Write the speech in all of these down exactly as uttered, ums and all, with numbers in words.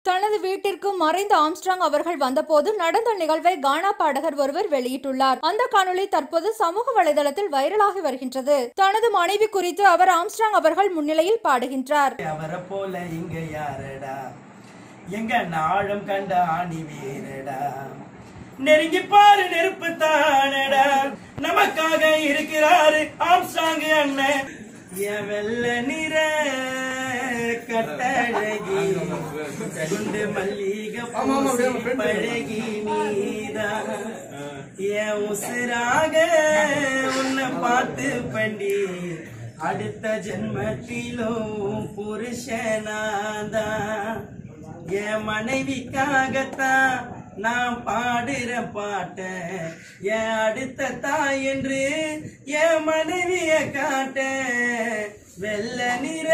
தனது வீட்டிற்கு மறைந்த ஆம்ஸ்ட்ராங் அவர்கள் வந்தபோது நடந்த நிகழ்வை கானா பாடகர் ஒருவர் வெளியிட்டுள்ளார். அந்த காணொளி தற்போது சமூக வலைதளத்தில் வைரலாகி வருகின்றது. தனது மனைவி குறித்து அவர் ஆம்ஸ்ட்ராங் அவர்கள் முன்னிலையில் பாடுகின்றார். அவரை போல இங்க யாரடா, எங்க நாளும் கண்ட ஆணி வீரடா, நெருங்கி பாரு நெருப்பு தானடா, நமக்காக இருக்கிறாரு ஆம்ஸ்ட்ராங் அண்ணன். என் வெள்ள நிற கட்டழகி குண்டு மல்லிகை பழகி நீதான் என் உசுராக உன்னை பார்த்து பண்டி அடுத்த ஜென்மத்திலும் புருஷனாதான். என் மனைவிக்காகத்தான் நான் பாடுற பாட்ட என் அடுத்த தாய் என்று என் மனைவிய காட்ட. வெள்ள நிற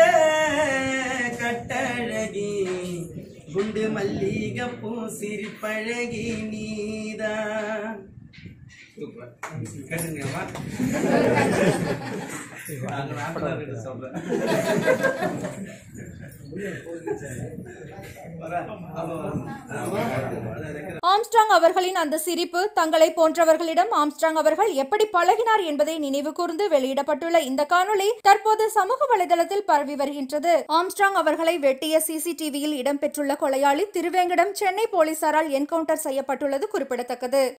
கட்டழகி குண்டு மல்லிகை பூ சிரிப்பழகி நீதான். ஆம்ஸ்ட்ராங் அவர்களின் அந்த சிரிப்பு தங்களை போன்றவர்களிடம் ஆம்ஸ்ட்ராங் அவர்கள் எப்படி பழகினார் என்பதை நினைவு கூர்ந்து வெளியிடப்பட்டுள்ள இந்த காணொளி தற்போது சமூக வலைதளத்தில் பரவி வருகின்றது. ஆம்ஸ்ட்ராங் அவர்களை வெட்டிய சிசிடிவியில் இடம்பெற்றுள்ள கொலையாளி திருவேங்கடம் சென்னை போலீசாரால் என்கவுண்டர் செய்யப்பட்டுள்ளது குறிப்பிடத்தக்கது.